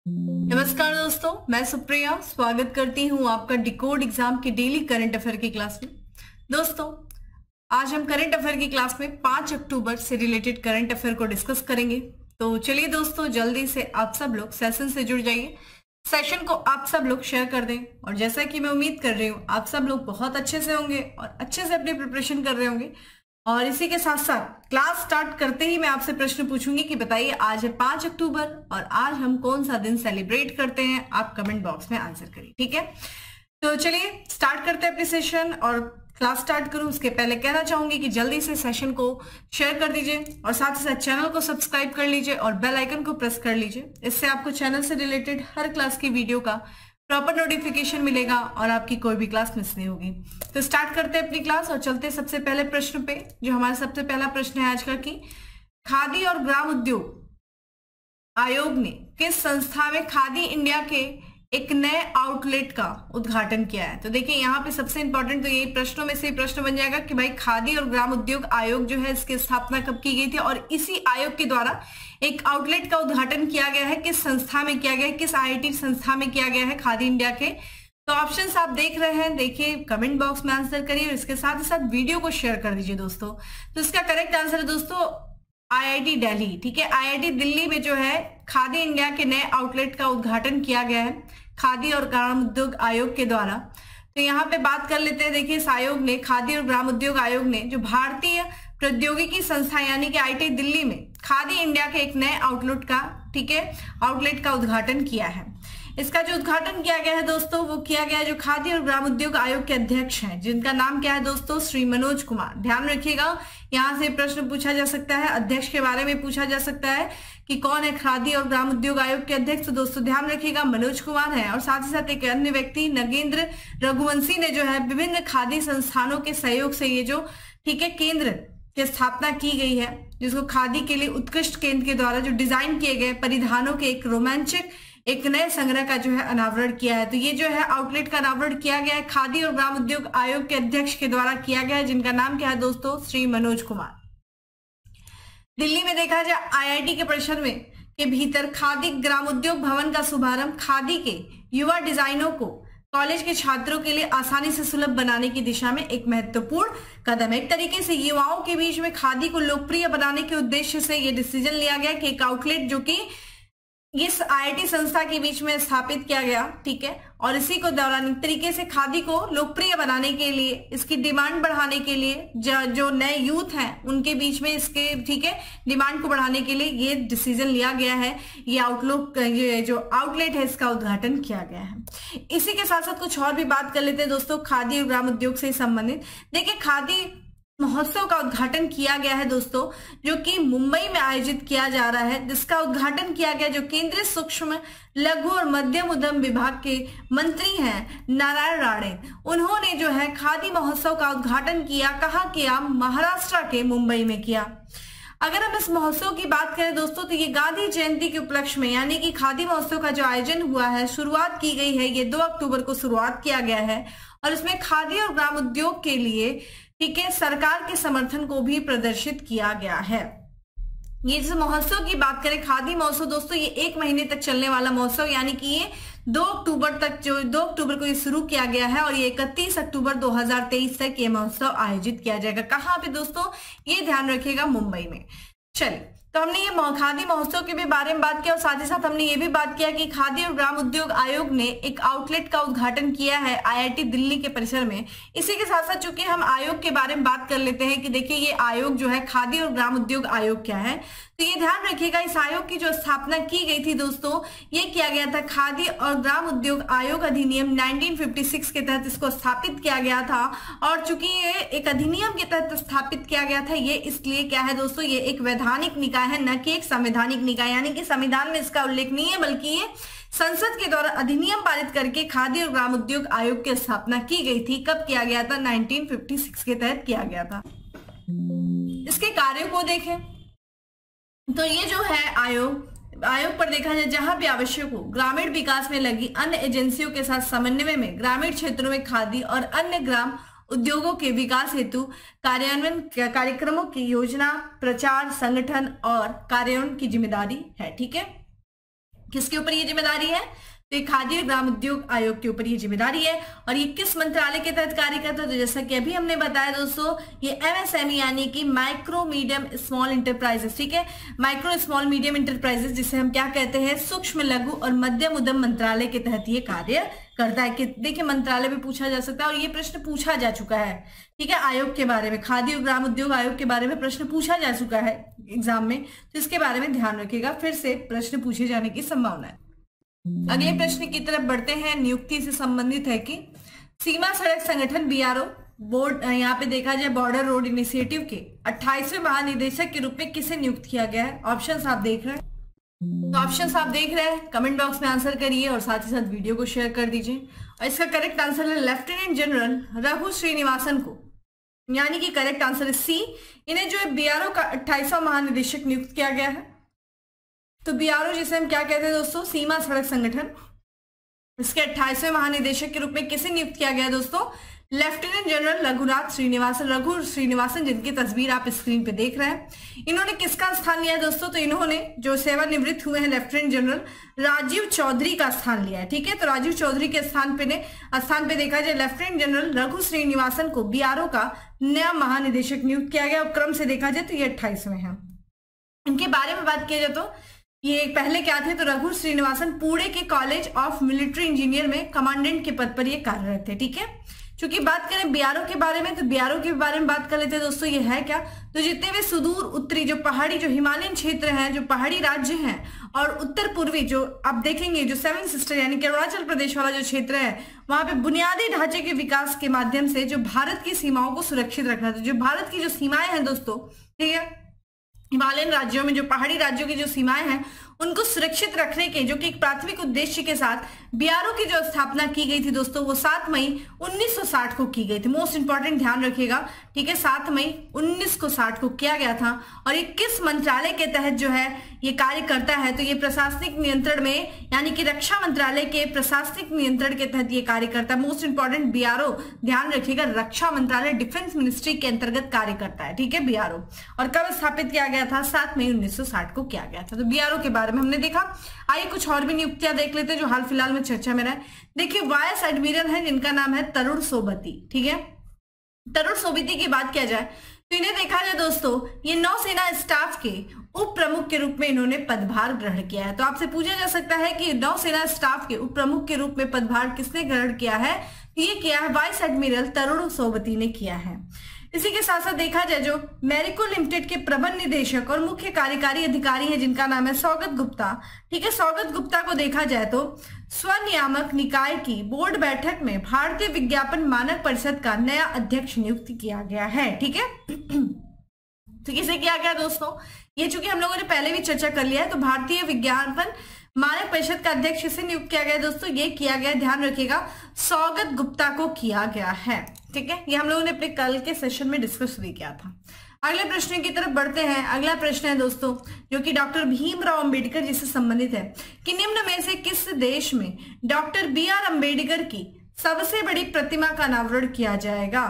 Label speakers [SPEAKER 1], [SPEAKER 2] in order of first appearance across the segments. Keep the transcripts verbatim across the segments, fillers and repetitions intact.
[SPEAKER 1] नमस्कार दोस्तों, मैं सुप्रिया स्वागत करती हूं आपका डिकोड एग्जाम की डेली करंट अफेयर की क्लास में। दोस्तों, आज हम करंट अफेयर की क्लास में पाँच अक्टूबर से रिलेटेड करंट अफेयर को डिस्कस करेंगे। तो चलिए दोस्तों, जल्दी से आप सब लोग सेशन से जुड़ जाइए, सेशन को आप सब लोग शेयर कर दें। और जैसा कि मैं उम्मीद कर रही हूँ आप सब लोग बहुत अच्छे से होंगे और अच्छे से अपनी प्रिपरेशन कर रहे होंगे। और इसी के साथ साथ क्लास स्टार्ट करते ही मैं आपसे प्रश्न पूछूंगी कि बताइए आज है पाँच अक्टूबर और आज हम कौन सा दिन सेलिब्रेट करते हैं। आप कमेंट बॉक्स में आंसर करिए, ठीक है। तो चलिए स्टार्ट करते हैं अपनी सेशन। और क्लास स्टार्ट करूं उसके पहले कहना चाहूंगी कि जल्दी से सेशन को शेयर कर दीजिए और साथ ही साथ चैनल को सब्सक्राइब कर लीजिए और बेल आइकन को प्रेस कर लीजिए। इससे आपको चैनल से रिलेटेड हर क्लास की वीडियो का प्रॉपर नोटिफिकेशन मिलेगा और आपकी कोई भी क्लास मिस नहीं होगी। तो स्टार्ट करते हैं अपनी क्लास और चलते हैं सबसे पहले प्रश्न पे, जो हमारा सबसे पहला प्रश्न है आज का कि खादी और ग्राम उद्योग आयोग ने किस संस्था में खादी इंडिया के एक नए आउटलेट का उद्घाटन किया है। तो देखिए यहाँ पे सबसे इंपॉर्टेंट तो यही प्रश्नों में से प्रश्न बन जाएगा कि भाई खादी और ग्राम उद्योग आयोग जो है इसकी स्थापना कब की गई थी और इसी आयोग के द्वारा एक आउटलेट का उद्घाटन किया गया है, किस संस्था में किया गया है, किस आईआईटी संस्था में किया गया है खादी इंडिया के। तो ऑप्शंस आप देख रहे हैं, देखिए कमेंट बॉक्स में आंसर करिए और इसके साथ ही साथ वीडियो को शेयर कर दीजिए दोस्तों। तो इसका करेक्ट आंसर है दोस्तों आईआईटी दिल्ली, ठीक है। आईआईटी दिल्ली में जो है खादी इंडिया के नए आउटलेट का उद्घाटन किया गया है खादी और ग्राम उद्योग आयोग के द्वारा। तो यहाँ पे बात कर लेते हैं। देखिए इस आयोग ने, खादी और ग्राम उद्योग आयोग ने जो भारतीय प्रौद्योगिकी संस्था यानी कि आईआईटी दिल्ली में खादी इंडिया के एक नए आउटलेट का, ठीक है, आउटलेट का उद्घाटन किया है। इसका जो उद्घाटन किया गया है दोस्तों वो किया गया है जो खादी और ग्राम उद्योग आयोग के अध्यक्ष हैं, जिनका नाम क्या है दोस्तों, श्री मनोज कुमार। ध्यान रखिएगा, यहाँ से प्रश्न पूछा जा सकता है, अध्यक्ष के बारे में पूछा जा सकता है कि कौन है खादी और ग्राम उद्योग आयोग के अध्यक्ष। तो दोस्तों ध्यान रखिएगा मनोज कुमार है। और साथ ही साथ एक अन्य व्यक्ति नगेंद्र रघुवंशी ने जो है विभिन्न खादी संस्थानों के सहयोग से ये जो, ठीक है, केंद्र की स्थापना की गई है, जिसको खादी के लिए उत्कृष्ट केंद्र के द्वारा जो डिजाइन किए गए परिधानों के एक रोमांचक एक नए संग्रह का जो है अनावरण किया है। तो ये जो है आउटलेट का अनावरण किया गया है खादी और ग्राम उद्योग आयोग के अध्यक्ष के द्वारा किया गया है, जिनका नाम क्या है दोस्तों, श्री मनोज कुमार। दिल्ली में देखा जाए आईआईटी के परिसर में के भीतर खादी ग्राम उद्योग भवन का शुभारंभ खादी के युवा डिजाइनों को कॉलेज के छात्रों के लिए आसानी से सुलभ बनाने की दिशा में एक महत्वपूर्ण कदम है। एक तरीके से युवाओं के बीच में खादी को लोकप्रिय बनाने के उद्देश्य से यह डिसीजन लिया गया कि एक आउटलेट जो कि इस आईआईटी संस्था के बीच में स्थापित किया गया, ठीक है, और इसी को दौरान एक तरीके से खादी को लोकप्रिय बनाने के लिए, इसकी डिमांड बढ़ाने के लिए, जो, जो नए यूथ हैं उनके बीच में इसके, ठीक है, डिमांड को बढ़ाने के लिए ये डिसीजन लिया गया है। ये आउटलुक, ये जो आउटलेट है इसका उद्घाटन किया गया है। इसी के साथ साथ कुछ और भी बात कर लेते हैं दोस्तों खादी और ग्राम उद्योग से संबंधित। देखिए खादी महोत्सव का उद्घाटन किया गया है दोस्तों, जो कि मुंबई में आयोजित किया जा रहा है, जिसका उद्घाटन किया गया जो केंद्रीय सूक्ष्म लघु और मध्यम उद्यम विभाग के मंत्री हैं नारायण राणे। उन्होंने जो है खादी महोत्सव का उद्घाटन किया। कहाँ किया? महाराष्ट्र के मुंबई में किया। अगर हम इस महोत्सव की बात करें दोस्तों तो ये गांधी जयंती के उपलक्ष्य में यानी कि खादी महोत्सव का जो आयोजन हुआ है, शुरुआत की गई है, ये दो अक्टूबर को शुरुआत किया गया है और इसमें खादी और ग्राम उद्योग के लिए, ठीक है, सरकार के समर्थन को भी प्रदर्शित किया गया है। ये जो महोत्सव की बात करें, खादी महोत्सव दोस्तों ये एक महीने तक चलने वाला महोत्सव यानी कि ये दो अक्टूबर तक, जो दो अक्टूबर को ये शुरू किया गया है और ये इकतीस अक्टूबर दो हज़ार तेईस तक ये महोत्सव आयोजित किया जाएगा। कहाँ पे दोस्तों? ये ध्यान रखिएगा, मुंबई में। चलिए, तो हमने ये खादी महोत्सव के भी बारे में बात किया और साथ ही साथ हमने ये भी बात किया कि खादी और ग्राम उद्योग आयोग ने एक आउटलेट का उद्घाटन किया है आईआईटी दिल्ली के परिसर में। इसी के साथ साथ चूंकि हम आयोग के बारे में बात कर लेते हैं कि देखिए ये आयोग जो है खादी और ग्राम उद्योग आयोग क्या है, तो ये ध्यान रखिएगा इस आयोग की जो स्थापना की गई थी दोस्तों, ये किया गया था खादी और ग्राम उद्योग आयोग अधिनियम उन्नीस सौ छप्पन के तहत इसको स्थापित किया गया था। और चूंकि ये एक अधिनियम के तहत स्थापित किया गया था, ये इसलिए क्या है दोस्तों, ये एक वैधानिक निकाय है, न कि एक संवैधानिक निकाय, यानी कि संविधान में इसका उल्लेख नहीं है, बल्कि ये संसद के द्वारा अधिनियम पारित करके खादी और ग्राम उद्योग आयोग की स्थापना की गई थी। कब किया गया था? उन्नीस सौ छप्पन के तहत किया गया था। इसके कार्यों को देखें तो ये जो है आयोग आयोग पर देखा जाए जहां भी आवश्यक हो ग्रामीण विकास में लगी अन्य एजेंसियों के साथ समन्वय में ग्रामीण क्षेत्रों में खादी और अन्य ग्राम उद्योगों के विकास हेतु कार्यान्वयन कार्यक्रमों की योजना, प्रचार, संगठन और कार्यान्वयन की जिम्मेदारी है। ठीक है, किसके ऊपर ये जिम्मेदारी है? तो ये खाद्य और ग्राम उद्योग आयोग के ऊपर ये जिम्मेदारी है। और ये किस मंत्रालय के तहत कार्य करता है? तो जैसा कि अभी हमने बताया दोस्तों, ये एमएसएमई यानी कि माइक्रो मीडियम स्मॉल इंटरप्राइजेस, ठीक है, माइक्रो स्मॉल मीडियम इंटरप्राइजेस, जिसे हम क्या कहते हैं, सूक्ष्म लघु और मध्यम उद्यम मंत्रालय के तहत ये कार्य करता है। कि देखिए मंत्रालय में पूछा जा सकता है और ये प्रश्न पूछा जा चुका है, ठीक है, आयोग के बारे में, खाद्य और ग्राम उद्योग आयोग के बारे में प्रश्न पूछा जा चुका है एग्जाम में, तो इसके बारे में ध्यान रखिएगा, फिर से प्रश्न पूछे जाने की संभावना है। अगले प्रश्न की तरफ बढ़ते हैं। नियुक्ति से संबंधित है कि सीमा सड़क संगठन बीआरओ बोर्ड, यहाँ पे देखा जाए बॉर्डर रोड इनिशिएटिव के अट्ठाईसवें महानिदेशक के रूप में किसे नियुक्त किया गया है? ऑप्शंस आप देख रहे हैं, तो ऑप्शंस आप देख रहे हैं, कमेंट बॉक्स में आंसर करिए और साथ ही साथ वीडियो को शेयर कर दीजिए। और इसका करेक्ट आंसर है लेफ्टिनेंट जनरल रघु श्रीनिवासन को, यानी कि करेक्ट आंसर है सी। इन्हें जो है बीआरओ का अट्ठाईसवां महानिदेशक नियुक्त किया गया है। तो बीआरओ जिसे हम क्या कहते हैं दोस्तों, सीमा सड़क संगठन, इसके अट्ठाईसवें महानिदेशक के रूप में किसे नियुक्त किया गया है दोस्तों? लेफ्टिनेंट जनरल रघुनाथ श्रीनिवासन, रघु श्रीनिवासन, जिनकी तस्वीर आप स्क्रीन पे देख रहे हैं। इन्होंने किसका स्थान लिया है दोस्तों? तो इन्होंने जो सेवानिवृत्त हुए हैं लेफ्टिनेंट जनरल राजीव चौधरी का स्थान लिया है, ठीक है। तो राजीव चौधरी के स्थान पे ने स्थान पे देखा जाए लेफ्टिनेंट जनरल रघु श्रीनिवासन को बीआरओ का नया महानिदेशक नियुक्त किया गया। और क्रम से देखा जाए तो ये अट्ठाईसवें हैं। इनके बारे में बात किया जाए तो ये पहले क्या थे? तो रघु श्रीनिवासन पुणे के कॉलेज ऑफ मिलिट्री इंजीनियर में कमांडेंट के पद पर ये कार्यरत थे, ठीक है। चूंकि बात करें बीआरओ के बारे में, तो बीआरओ के बारे में बात कर लेते हैं दोस्तों। ये है क्या? तो जितने भी सुदूर उत्तरी जो पहाड़ी जो हिमालयन क्षेत्र हैं, जो पहाड़ी राज्य हैं, और उत्तर पूर्वी जो आप देखेंगे जो सेवन सिस्टर यानी कि अरुणाचल प्रदेश वाला जो क्षेत्र है, वहां पे बुनियादी ढांचे के विकास के माध्यम से जो भारत की सीमाओं को सुरक्षित रखना था। जो भारत की जो सीमाएं हैं दोस्तों, ठीक है, हिमालयन राज्यों में जो पहाड़ी राज्यों की जो सीमाएं हैं उनको सुरक्षित रखने के जो कि एक प्राथमिक उद्देश्य के साथ बीआरओ की जो स्थापना की गई थी दोस्तों, वो सात मई उन्नीस सौ साठ को की गई थी। मोस्ट इंपॉर्टेंट ध्यान रखिएगा, ठीक है, सात मई उन्नीस सौ साठ को किया गया था। और ये किस मंत्रालय के तहत जो है ये कार्य करता है? तो ये प्रशासनिक नियंत्रण में यानी कि रक्षा मंत्रालय के प्रशासनिक नियंत्रण के तहत ये कार्य करता है। मोस्ट इंपॉर्टेंट बीआरओ ध्यान रखिएगा, रक्षा मंत्रालय डिफेंस मिनिस्ट्री के अंतर्गत कार्य करता है, ठीक है, बीआरओ। और कब स्थापित किया गया था? सात मई उन्नीस सौ साठ को किया गया था। तो बीआरओ के बारे में हमने देखा। आइए कुछ और भी नियुक्तियां देख लेते हैं जो हाल फिलहाल में चर्चा में रहे। देखिए वाइस एडमिरल है जिनका नाम है तरुण सोबती, ठीक है। तरुण सोबती की बात किया जाए तो इन्हें देखा जाए दोस्तों, ये नौसेना स्टाफ के उप प्रमुख के रूप में इन्होंने पदभार ग्रहण किया है। तो आपसे पूछा जा सकता है कि नौसेना स्टाफ के उप प्रमुख के रूप में पदभार किसने ग्रहण किया है? ये किया है वाइस एडमिरल तरुण सोबती ने किया है। इसी के साथ साथ देखा जाए जो मैरिको लिमिटेड के प्रबंध निदेशक और मुख्य कार्यकारी अधिकारी हैं जिनका नाम है सौगत गुप्ता, ठीक है। सौगत गुप्ता को देखा जाए तो स्वनियामक निकाय की बोर्ड बैठक में भारतीय विज्ञापन मानक परिषद का नया अध्यक्ष नियुक्त किया गया है, ठीक है। तो किसे किया गया दोस्तों? ये चूंकि हम लोगों ने पहले भी चर्चा कर लिया है, तो भारतीय विज्ञापन मानक परिषद का अध्यक्ष से नियुक्त किया गया दोस्तों, ये किया गया, ध्यान रखिएगा, सौगत गुप्ता को किया गया है, ठीक है। ये हम लोगों ने अपने कल के सेशन में डिस्कस भी किया था। अगले प्रश्न की तरफ बढ़ते हैं। अगला प्रश्न है दोस्तों जो कि डॉक्टर भीमराव अंबेडकर जी से संबंधित है कि निम्न में से किस देश में डॉक्टर बी आर अम्बेडकर की सबसे बड़ी प्रतिमा का अनावरण किया जाएगा?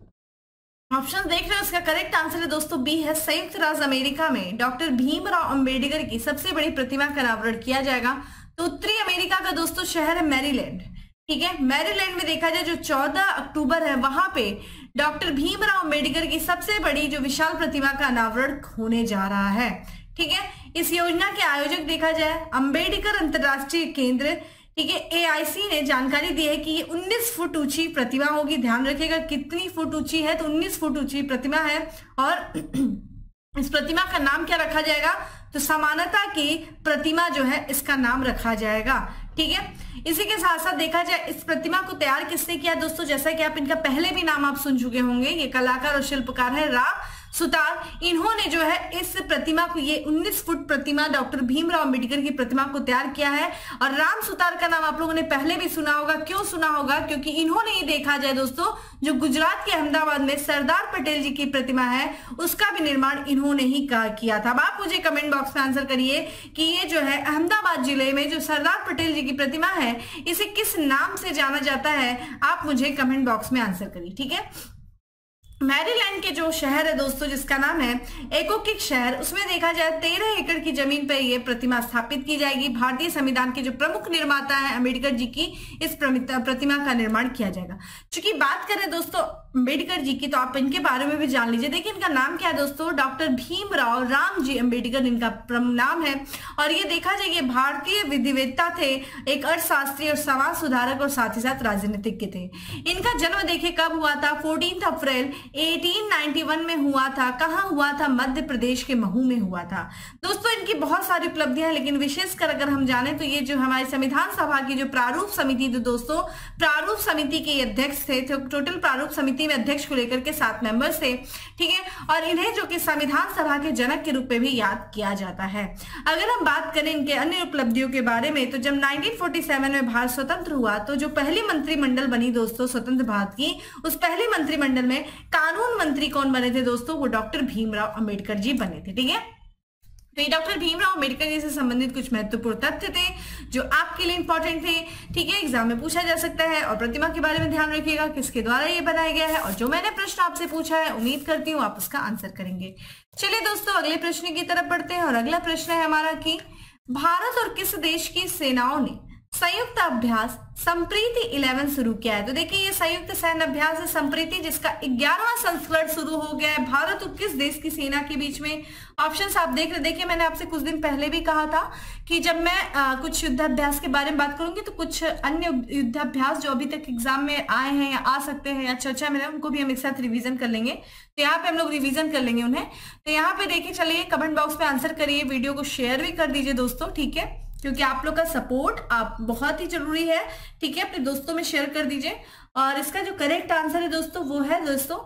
[SPEAKER 1] ऑप्शन देख रहे हैं, उसका करेक्ट आंसर है दोस्तों बी है, संयुक्त राज्य अमेरिका में डॉक्टर भीमराव अंबेडकर की सबसे बड़ी प्रतिमा का अनावरण किया जाएगा। तो उत्तरी अमेरिका का दोस्तों शहर है मैरीलैंड, ठीक है। मैरीलैंड में देखा जाए जो चौदह अक्टूबर है, वहां पे डॉक्टर भीमराव अंबेडकर की सबसे बड़ी जो विशाल प्रतिमा का अनावरण होने जा रहा है, ठीक है। इस योजना के आयोजक देखा जाए अंबेडकर अंतरराष्ट्रीय केंद्र, ठीक है, ए आई सी ने जानकारी दी है कि ये उन्नीस फुट ऊंची प्रतिमा होगी। ध्यान रखिएगा कितनी फुट ऊंची है? तो उन्नीस फुट ऊंची प्रतिमा है। और इस प्रतिमा का नाम क्या रखा जाएगा? तो समानता की प्रतिमा जो है इसका नाम रखा जाएगा, ठीक है। इसी के साथ साथ देखा जाए इस प्रतिमा को तैयार किसने किया दोस्तों? जैसा कि आप इनका पहले भी नाम आप सुन चुके होंगे, ये कलाकार और शिल्पकार है राम सुतार। इन्होंने जो है इस प्रतिमा को, ये उन्नीस फुट प्रतिमा डॉक्टर भीमराव अंबेडकर की प्रतिमा को तैयार किया है। और राम सुतार का नाम आप लोगों ने पहले भी सुना होगा। क्यों सुना होगा? क्योंकि इन्होंने ही देखा जाए दोस्तों जो गुजरात के अहमदाबाद में सरदार पटेल जी की प्रतिमा है उसका भी निर्माण इन्होंने ही किया था। अब आप मुझे कमेंट बॉक्स में आंसर करिए कि ये जो है अहमदाबाद जिले में जो सरदार पटेल जी की प्रतिमा है इसे किस नाम से जाना जाता है? आप मुझे कमेंट बॉक्स में आंसर करिए, ठीक है। मैरीलैंड के जो शहर है दोस्तों जिसका नाम है एकोकिक शहर, उसमें देखा जाए तेरह एकड़ की जमीन पर ये प्रतिमा स्थापित की जाएगी। भारतीय संविधान के जो प्रमुख निर्माता है अम्बेडकर जी की इस प्रतिमा का निर्माण किया जाएगा। चूंकि बात करें दोस्तों अम्बेडकर जी की तो आप इनके बारे में भी जान लीजिए। देखिए इनका नाम क्या है दोस्तों, डॉक्टर भीमराव रामजी अम्बेडकर इनका नाम है। और ये देखा जाए ये भारतीय विधिवेत्ता थे, एक अर्थशास्त्री और समाज सुधारक और साथ ही साथ राजनीतिज्ञ थे। इनका जन्म देखिए कब हुआ था, फोर्टीन अप्रैल अठारह सौ इक्यानवे में हुआ था। कहां हुआ था, मध्य प्रदेश के महू में हुआ था। दोस्तों इनकी बहुत सारी उपलब्धियां, लेकिन विशेषकर अगर हम जाने तो ये जो हमारी संविधान सभा की जो प्रारूप समिति थी दोस्तों, प्रारूप समिति के अध्यक्ष थे। तो टोटल प्रारूप समिति में अध्यक्ष को लेकर के सात मेंबर्स थे, ठीक है। और इन्हें जो कि संविधान सभा के जनक के रूप में भी याद किया जाता है। अगर हम बात करें इनके अन्य उपलब्धियों के बारे में तो जब उन्नीस सौ सैंतालीस में भारत स्वतंत्र हुआ तो जो पहली मंत्रिमंडल बनी दोस्तों स्वतंत्र भारत की, उस पहले मंत्रिमंडल में कानून मंत्री कौन बने थे दोस्तों, वो डॉक्टर भीमराव अंबेडकर जी बने थे, ठीक है। तो ये डॉक्टर भीमराव अंबेडकर जी से संबंधित कुछ महत्वपूर्ण तथ्य थे जो आपके लिए इंपॉर्टेंट थे, ठीक है। एग्जाम में पूछा जा सकता है। और प्रतिमा के बारे में ध्यान रखिएगा किसके द्वारा ये बनाया गया है। और जो मैंने प्रश्न आपसे पूछा है उम्मीद करती हूँ आप उसका आंसर करेंगे। चलिए दोस्तों अगले प्रश्न की तरफ बढ़ते हैं। और अगला प्रश्न है हमारा कि भारत और किस देश की सेनाओं ने संयुक्त अभ्यास संप्रीति इलेवन शुरू किया है। तो देखिए ये संयुक्त सैन्य अभ्यास है संप्रीति, जिसका ग्यारहवां संस्करण शुरू हो गया है। भारत और किस देश की सेना के बीच में, ऑप्शंस आप देख रहे। देखिए मैंने आपसे कुछ दिन पहले भी कहा था कि जब मैं आ, कुछ युद्धाभ्यास के बारे में बात करूंगी तो कुछ अन्य युद्धाभ्यास जो अभी तक एग्जाम में आए हैं या आ सकते हैं या चर्चा में, उनको भी हम एक साथ रिविजन कर लेंगे। तो यहाँ पे हम लोग रिविजन कर लेंगे उन्हें। तो यहाँ पे देखिए चलिए कमेंट बॉक्स में आंसर करिए, वीडियो को शेयर भी कर दीजिए दोस्तों, ठीक है, क्योंकि आप लोग का सपोर्ट आप बहुत ही जरूरी है, ठीक है। अपने दोस्तों में शेयर कर दीजिए। और इसका जो करेक्ट आंसर है दोस्तों वो है दोस्तों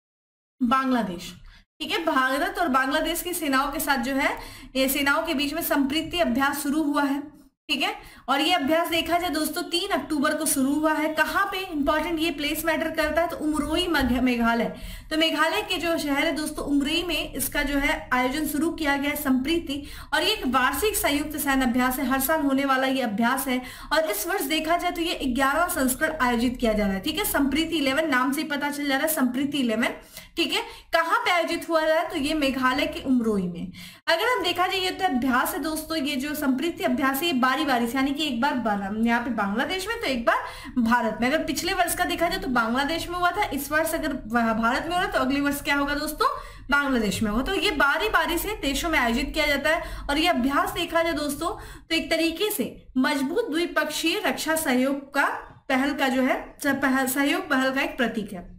[SPEAKER 1] बांग्लादेश, ठीक है। भारत और बांग्लादेश की सेनाओं के साथ जो है ये सेनाओं के बीच में संप्रीति अभ्यास शुरू हुआ है, ठीक है। और ये अभ्यास देखा जाए दोस्तों तीन अक्टूबर को शुरू हुआ है। कहाँ पे, इंपॉर्टेंट ये प्लेस मैटर करता है, तो उमरोई मेघालय। तो मेघालय के जो शहर है दोस्तों उमरोई में इसका जो है आयोजन शुरू किया गया है संप्रीति। और ये एक वार्षिक संयुक्त सैन्य अभ्यास है, हर साल होने वाला ये अभ्यास है। और इस वर्ष देखा जाए तो ये ग्यारहवां संस्करण आयोजित किया जा रहा है, ठीक है। संप्रीति इलेवन नाम से ही पता चल जा रहा है, संप्रीति इलेवन, ठीक है। कहाँ पे आयोजित हुआ रहा है, तो ये मेघालय के उमरोई में। अगर हम देखा जाए ये तो अभ्यास है दोस्तों, ये जो संप्रीति अभ्यास है ये बारी बारी से, यानी कि एक बार यहाँ पे बांग्लादेश में तो एक बार भारत में। अगर पिछले वर्ष का देखा जाए तो बांग्लादेश में हुआ था, इस वर्ष अगर भारत में हो रहा तो अगले वर्ष क्या होगा दोस्तों, बांग्लादेश में होगा। तो ये बारी बारी से देशों में आयोजित किया जाता है। और ये अभ्यास देखा जाए दोस्तों तो एक तरीके से मजबूत द्विपक्षीय रक्षा सहयोग का पहल का जो है सहयोग पहल का एक प्रतीक है।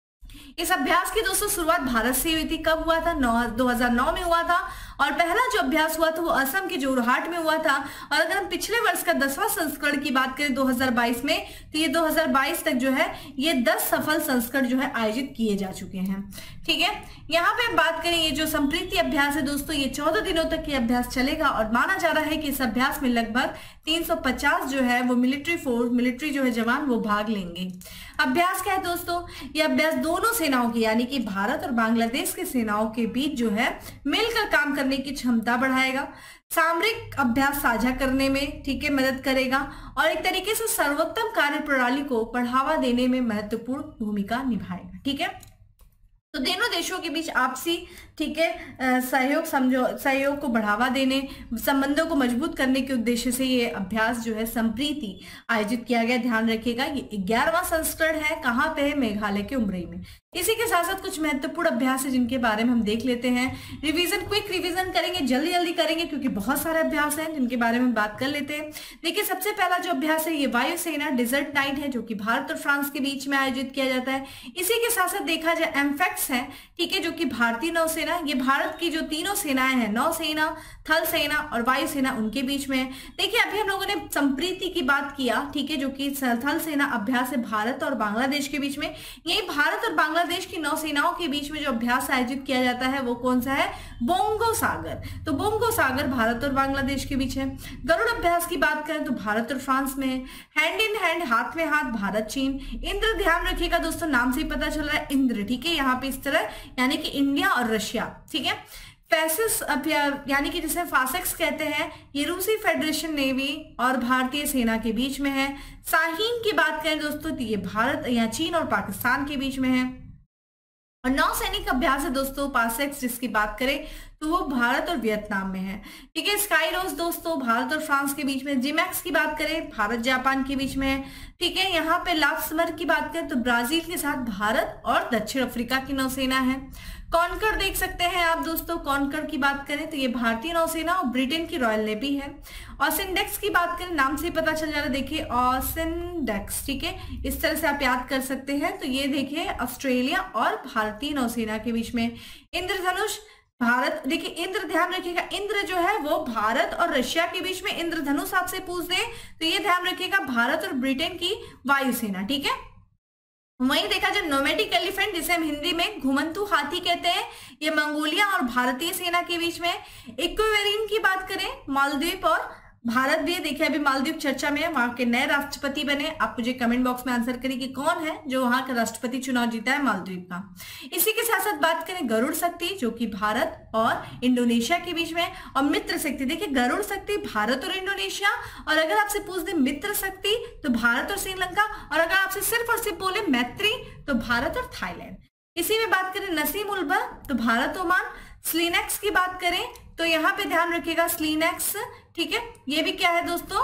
[SPEAKER 1] इस अभ्यास की दोस्तों शुरुआत भारत से हुई थी। कब हुआ था, दो हज़ार नौ में हुआ था। और पहला जो अभ्यास हुआ था वो असम के जोरहाट में हुआ था। और अगर हम पिछले वर्ष का दसवां संस्करण की बात करें दो हज़ार बाईस में, तो ये दो हज़ार बाईस तक जो है ये दस सफल संस्करण जो है आयोजित किए जा चुके हैं, ठीक है। यहाँ पे हम बात करें ये जो संप्रीति अभ्यास है दोस्तों ये चौदह दिनों तक ये अभ्यास चलेगा। और माना जा रहा है कि इस अभ्यास में लगभग तीन सौ पचास जो है वो मिलिट्री फोर्स मिलिट्री जो है जवान वो भाग लेंगे। अभ्यास क्या है दोस्तों, ये अभ्यास दोनों सेनाओं की यानी कि भारत और बांग्लादेश की सेनाओं के बीच जो है मिलकर काम करने की क्षमता बढ़ाएगा, सामरिक अभ्यास साझा करने में, ठीक है, मदद करेगा। और एक तरीके से सर्वोत्तम कार्य प्रणाली को बढ़ावा देने में महत्वपूर्ण भूमिका निभाएगा, ठीक है। तो दोनों देशों के बीच आपसी, ठीक है, सहयोग समझो सहयोग को बढ़ावा देने, संबंधों को मजबूत करने के उद्देश्य से ये अभ्यास जो है संप्रीति आयोजित किया गया। ध्यान रखिएगा ये ग्यारहवां संस्करण है। कहाँ पे है, मेघालय के उमरोई में। इसी के साथ साथ कुछ महत्वपूर्ण अभ्यास है जिनके बारे में हम देख लेते हैं। रिवीजन, क्विक रिवीजन करेंगे, जल्दी जल्दी करेंगे क्योंकि बहुत सारे अभ्यास हैं जिनके बारे में बात कर लेते हैं। देखिए सबसे पहला जो अभ्यास है ये वायुसेना डेजर्ट नाइट है जो कि भारत और फ्रांस के बीच में आयोजित किया जाता है। इसी के साथ साथ देखा जाए एम्फेक्स है, ठीक है, जो कि भारतीय नौसेना, ये भारत की जो तीनों सेनाएं हैं, नौसेना, थल सेना और वायुसेना, उनके बीच में। देखिए अभी हम लोगों ने संप्रीति की बात किया, ठीक है, जो कि थल सेना अभ्यास है भारत और बांग्लादेश के बीच में। यही भारत और बांग्लादेश की नौसेनाओं के बीच में जो अभ्यास आयोजित किया जाता है वो कौन सा है, बोंगो सागर। तो बोंगो सागर भारत और बांग्लादेश के बीच है। गरुड़ अभ्यास की बात करें तो भारत और फ्रांस में है। हैंड इन हैंड, हाथ में हाथ, भारत चीन। इंद्र, ध्यान रखिएगा दोस्तों, नाम से ही पता चल रहा है इंद्र, ठीक है, यहाँ पे इस तरह यानी कि इंडिया और रशिया, ठीक है। फैसिस यानी कि जिसे फासेक्स कहते हैं, ये रूसी फेडरेशन नेवी और भारतीय सेना के बीच में है। शाहीन की बात करें दोस्तों तो ये भारत या चीन और पाकिस्तान के बीच में है। और नौसैनिक अभ्यास है दोस्तों पासेक्स, जिसकी बात करें तो वो भारत और वियतनाम में है। ठीक है, स्काईरोज दोस्तों भारत और फ्रांस के बीच में। जिमैक्स की बात करें भारत जापान के बीच में है। ठीक है, यहाँ पे लाफ्समर की बात करें तो ब्राजील के साथ भारत और दक्षिण अफ्रीका की नौसेना है। कॉनकर देख सकते हैं आप दोस्तों, कॉनकर की बात करें तो ये भारतीय नौसेना और ब्रिटेन की रॉयल नेवी है। ऑसिनडेक्स की बात करें, नाम से ही पता चल जा रहा है, देखिए ऑसिनडेक्स। ठीक है, इस तरह से आप याद कर सकते हैं। तो ये देखिए ऑस्ट्रेलिया और भारतीय नौसेना के बीच में। इंद्रधनुष भारत, देखिए इंद्र, ध्यान रखिएगा इंद्र जो है वो भारत और रशिया के बीच में। इंद्रधनुष आपसे पूछ दे तो ये ध्यान रखिएगा भारत और ब्रिटेन की वायुसेना। ठीक है, वहीं देखा जाए नोमैटिक एलिफेंट, जिसे हम हिंदी में घुमंतु हाथी कहते हैं, ये मंगोलिया और भारतीय सेना के बीच में। इक्वेरिन की बात करें मालदीव और भारत भी, देखिए अभी मालदीव चर्चा में है, वहां के नए राष्ट्रपति बने। आप मुझे कमेंट बॉक्स में आंसर करिए कि कौन है जो वहां का राष्ट्रपति चुनाव जीता है मालदीव का। इसी के साथ साथ बात करें गरुड़ शक्ति, जो कि भारत और इंडोनेशिया के बीच में। और मित्र शक्ति, देखिए गरुड़ शक्ति भारत और इंडोनेशिया, और अगर आपसे पूछ दे मित्र शक्ति तो भारत और श्रीलंका, और अगर आपसे सिर्फ और सिर्फ बोले मैत्री तो भारत और थाईलैंड। इसी में बात करें नसीम उल्बा तो भारत ओमान। स्लीनेक्स की बात करें तो यहाँ पे ध्यान रखिएगा स्लीनेक्स। ठीक है, ये भी क्या है दोस्तों,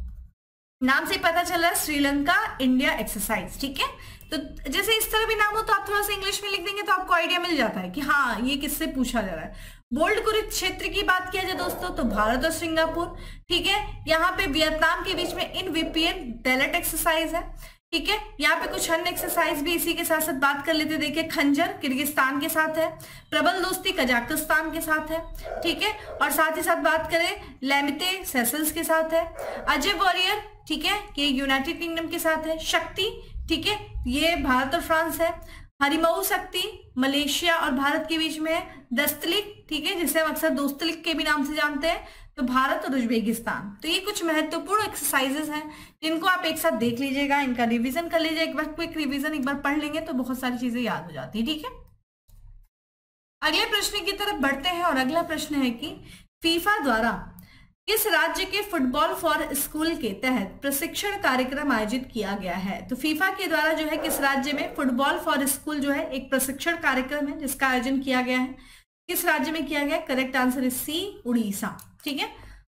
[SPEAKER 1] नाम से पता चल रहा है श्रीलंका इंडिया एक्सरसाइज। ठीक है, तो जैसे इस तरह भी नाम हो तो आप थोड़ा सा इंग्लिश में लिख देंगे तो आपको आइडिया मिल जाता है कि हाँ ये किससे पूछा जा रहा है। बोल्ड कुरुक्षेत्र की बात किया जाए दोस्तों तो भारत और सिंगापुर। ठीक है, यहाँ पे वियतनाम के बीच में इन वीपीएन डेलेट एक्सरसाइज है। ठीक है, यहाँ पे कुछ अन्य एक्सरसाइज भी इसी के साथ साथ बात कर लेते हैं। देखिए खंजर किर्गिस्तान के साथ है, प्रबल दोस्ती कजाकिस्तान के साथ है। ठीक है, और साथ ही साथ बात करें लेमिते सेशल्स के साथ है। अजय वॉरियर, ठीक है, ये यूनाइटेड किंगडम के साथ है। शक्ति, ठीक है, ये भारत और फ्रांस है। हरिमऊ शक्ति मलेशिया और भारत के बीच में है। दस्तलिक, ठीक है, जिसे हम अक्सर दोस्तलिक के भी नाम से जानते हैं, तो भारत और उज्बेकिस्तान। तो ये कुछ महत्वपूर्ण एक्सरसाइजेस हैं जिनको आप एक साथ देख लीजिएगा, इनका रिवीजन कर लीजिए। एक बार क्विक रिवीजन एक बार पढ़ लेंगे तो बहुत सारी चीजें याद हो जाती है। ठीक है, अगले प्रश्न की तरफ बढ़ते हैं और अगला प्रश्न है कि फीफा द्वारा किस राज्य के फुटबॉल फॉर स्कूल के तहत प्रशिक्षण कार्यक्रम आयोजित किया गया है। तो फीफा के द्वारा जो है किस राज्य में फुटबॉल फॉर स्कूल जो है एक प्रशिक्षण कार्यक्रम है जिसका आयोजन किया गया है, किस राज्य में किया गया? Correct answer is C, Orissa. ठीक है,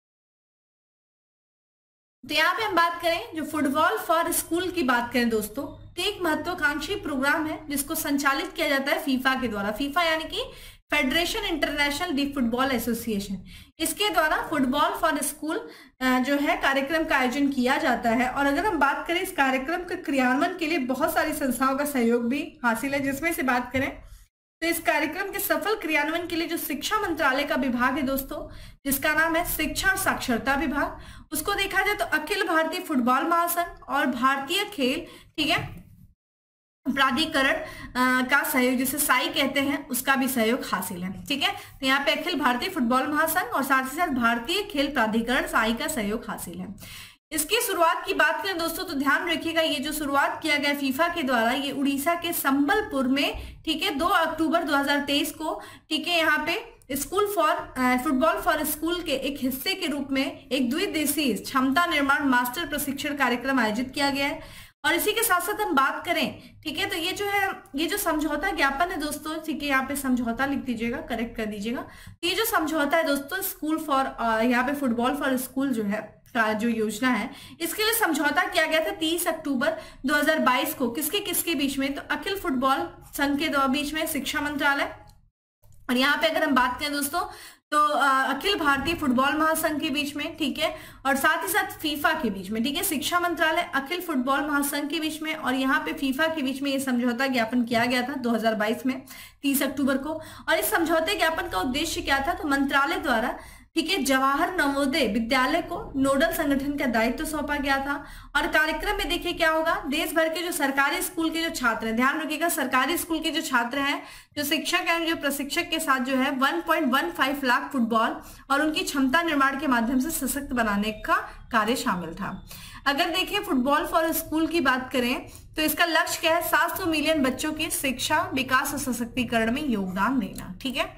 [SPEAKER 1] तो यहाँ पे हम बात करें जो फुटबॉल फॉर स्कूल की बात करें दोस्तों, तो एक महत्वाकांक्षी प्रोग्राम है जिसको संचालित किया जाता है फीफा के द्वारा। फीफा यानी कि federation international de football association, इसके द्वारा फुटबॉल फॉर स्कूल जो है कार्यक्रम का आयोजन किया जाता है। और अगर हम बात करें इस कार्यक्रम के क्रियान्वयन के लिए बहुत सारी संस्थाओं का सहयोग भी हासिल है, जिसमें से बात करें तो इस कार्यक्रम के सफल क्रियान्वयन के लिए जो शिक्षा मंत्रालय का विभाग है दोस्तों, जिसका नाम है शिक्षा और साक्षरता विभाग, उसको देखा जाए तो अखिल भारतीय फुटबॉल महासंघ और भारतीय खेल, ठीक है, प्राधिकरण का सहयोग, जिसे साई कहते हैं, उसका भी सहयोग हासिल है। ठीक है, तो यहाँ पे अखिल भारतीय फुटबॉल महासंघ और साथ ही साथ भारतीय खेल प्राधिकरण साई का सहयोग हासिल है। इसकी शुरुआत की बात करें दोस्तों तो ध्यान रखिएगा ये जो शुरुआत किया गया फीफा के द्वारा, ये उड़ीसा के संबलपुर में, ठीक है, दो अक्टूबर दो हज़ार तेईस को, ठीक है, यहाँ पे school for football for school के एक हिस्से के रूप में एक द्विदिवसीय क्षमता निर्माण मास्टर प्रशिक्षण कार्यक्रम आयोजित किया गया है। और इसी के साथ साथ हम बात करें, ठीक है, तो ये जो है ये जो समझौता ज्ञापन है दोस्तों, ठीक है, यहाँ पे समझौता लिख दीजिएगा, करेक्ट कर दीजिएगा। ये जो समझौता है दोस्तों स्कूल फॉर यहाँ पे फुटबॉल फॉर स्कूल जो है का जो योजना है, इसके लिए समझौता किया गया था तीस अक्टूबर दो हज़ार बाईस को। किसके किसके बीच में? तो अखिल फुटबॉल संघ के बीच में, शिक्षा मंत्रालय, और यहाँ पे अगर हम बात करें दोस्तों तो अखिल भारतीय फुटबॉल महासंघ के बीच में, ठीक है, और साथ ही साथ फीफा के बीच में, ठीक है, शिक्षा मंत्रालय अखिल फुटबॉल महासंघ के बीच में, और यहाँ पे फीफा के बीच में ये समझौता ज्ञापन किया गया था दो हज़ार बाईस में तीस अक्टूबर को। और इस समझौते ज्ञापन का उद्देश्य क्या था? तो मंत्रालय द्वारा, ठीक है, जवाहर नवोदय विद्यालय को नोडल संगठन का दायित्व सौंपा गया था। और कार्यक्रम में देखिए क्या होगा, देश भर के जो सरकारी स्कूल के जो छात्र हैं, ध्यान रखिएगा सरकारी स्कूल के जो छात्र हैं, जो शिक्षक हैं, जो प्रशिक्षक के साथ जो है एक पॉइंट एक पाँच लाख फुटबॉल और उनकी क्षमता निर्माण के माध्यम से सशक्त बनाने का कार्य शामिल था। अगर देखिए फुटबॉल फॉर स्कूल की बात करें तो इसका लक्ष्य क्या है? सात सौ मिलियन बच्चों की शिक्षा, विकास और सशक्तिकरण में योगदान देना। ठीक है,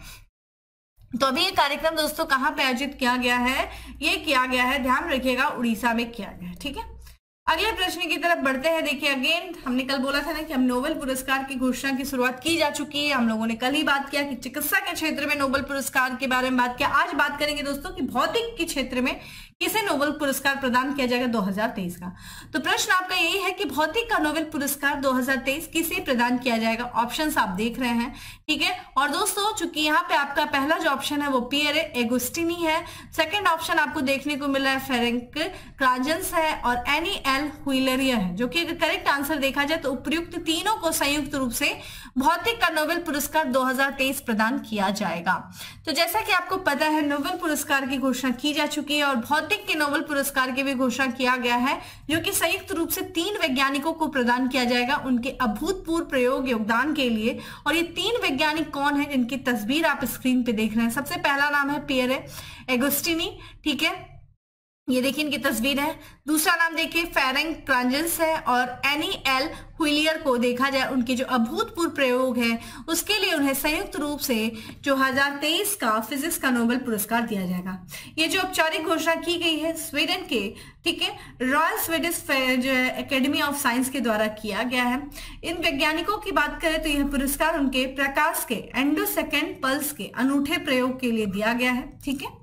[SPEAKER 1] तो अभी ये कार्यक्रम दोस्तों कहाँ पे आयोजित किया गया है? ये किया गया है, ध्यान रखिएगा, उड़ीसा में किया गया है। ठीक है, अगले प्रश्न की तरफ बढ़ते हैं। देखिए अगेन हमने कल बोला था ना कि हम नोबेल पुरस्कार की घोषणा की शुरुआत की जा चुकी है। हम लोगों ने कल ही बात किया कि चिकित्सा के क्षेत्र में नोबेल पुरस्कार के बारे में बात किया। आज बात करेंगे दोस्तों कि भौतिक के क्षेत्र में किसे नोबेल पुरस्कार प्रदान किया जाएगा दो हज़ार तेईस का। तो प्रश्न आपका यही है कि भौतिक का नोबेल पुरस्कार दो हज़ार तेईस किसे प्रदान किया जाएगा। ऑप्शंस आप देख रहे हैं, ठीक है। और दोस्तों चूंकि यहाँ पे आपका पहला जो ऑप्शन है वो पियरे एगोस्टिनी है, सेकंड ऑप्शन आपको देखने को मिला है फेरेंक क्रांजेंस है और एनी एल हुइलरियर है, जो कि करेक्ट आंसर देखा जाए तो उपयुक्त तीनों को संयुक्त रूप से भौतिक का नोबेल पुरस्कार दो हज़ार तेईस प्रदान किया जाएगा। तो जैसा कि आपको पता है नोबेल पुरस्कार की घोषणा की जा चुकी है और भौतिक के नोबेल पुरस्कार की भी घोषणा किया गया है, जो कि संयुक्त रूप से तीन वैज्ञानिकों को प्रदान किया जाएगा उनके अभूतपूर्व प्रयोग योगदान के लिए। और ये तीन वैज्ञानिक कौन है जिनकी तस्वीर आप स्क्रीन पे देख रहे हैं। सबसे पहला नाम है पियरे एगोस्टिनी, ठीक है, ये देखिए इनकी तस्वीर है। दूसरा नाम देखिए फेरेंक क्रांजेंस है और एनी एल हुइलियर को देखा जाए उनके जो अभूतपूर्व प्रयोग है उसके लिए उन्हें संयुक्त रूप से जो दो हज़ार तेईस का फिजिक्स का नोबेल पुरस्कार दिया जाएगा। ये जो औपचारिक घोषणा की गई है स्वीडन के, ठीक है, रॉयल स्वीडिश जो है एकेडमी ऑफ साइंस के द्वारा किया गया है। इन वैज्ञानिकों की बात करें तो यह पुरस्कार उनके प्रकाश के एंडोसेकेंड पल्स के अनूठे प्रयोग के लिए दिया गया है, ठीक है।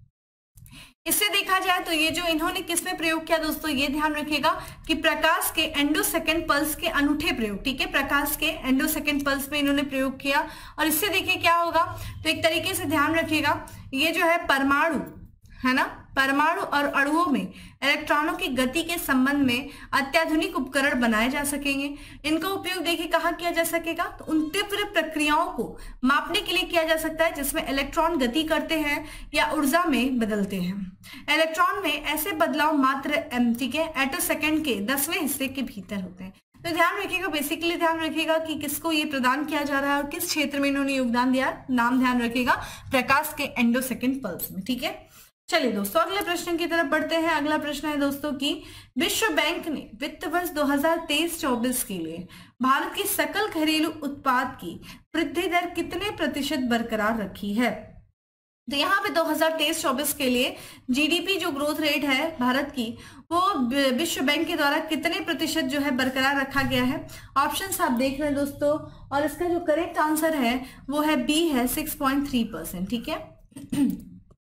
[SPEAKER 1] इससे देखा जाए तो ये जो इन्होंने किसमें प्रयोग किया दोस्तों, ये ध्यान रखिएगा कि प्रकाश के एंडोसेकेंड पल्स के अनूठे प्रयोग, ठीक है, प्रकाश के एंडोसेकेंड पल्स में इन्होंने प्रयोग किया। और इससे देखिए क्या होगा, तो एक तरीके से ध्यान रखिएगा ये जो है परमाणु है ना, परमाणु और अणुओं में इलेक्ट्रॉनों की गति के संबंध में अत्याधुनिक उपकरण बनाए जा सकेंगे। इनका उपयोग देखिए कहाँ किया जा सकेगा, तो उन तीव्र प्रक्रियाओं को मापने के लिए किया जा सकता है जिसमें इलेक्ट्रॉन गति करते हैं या ऊर्जा में बदलते हैं। इलेक्ट्रॉन में ऐसे बदलाव मात्र ठीक है एटो सेकेंड के दसवें हिस्से के भीतर होते हैं। तो ध्यान रखिएगा, बेसिकली ध्यान रखिएगा कि किसको ये प्रदान किया जा रहा है और किस क्षेत्र में इन्होंने योगदान दिया। नाम ध्यान रखिएगा, प्रकाश के एंडोसेकेंड पल्स में, ठीक है। चलिए दोस्तों अगले प्रश्न की तरफ बढ़ते हैं। अगला प्रश्न है दोस्तों कि विश्व बैंक ने वित्त वर्ष दो हज़ार तेईस चौबीस के लिए भारत की सकल घरेलू उत्पाद की वृद्धि दर कितने प्रतिशत बरकरार रखी है। तो यहाँ पे दो हज़ार तेईस चौबीस के लिए जीडीपी जो ग्रोथ रेट है भारत की वो विश्व बैंक के द्वारा कितने प्रतिशत जो है बरकरार रखा गया है। ऑप्शंस आप देख रहे हैं दोस्तों और इसका जो करेक्ट आंसर है वो है बी है सिक्स पॉइंट थ्री परसेंट, ठीक है।